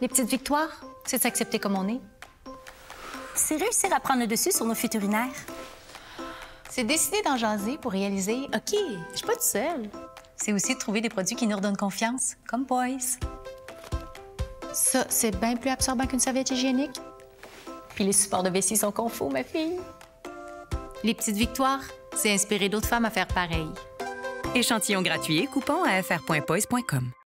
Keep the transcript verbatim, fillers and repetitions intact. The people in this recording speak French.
Les petites victoires, c'est s'accepter comme on est. C'est réussir à prendre le dessus sur nos fuites urinaires. C'est décider d'en jaser pour réaliser, OK, je suis pas toute seule. C'est aussi de trouver des produits qui nous redonnent confiance, comme Poise. Ça, c'est bien plus absorbant qu'une serviette hygiénique. Puis les supports de vessie sont confos, ma fille. Les petites victoires, c'est inspirer d'autres femmes à faire pareil. Échantillon gratuit et coupon à f r point poise point com.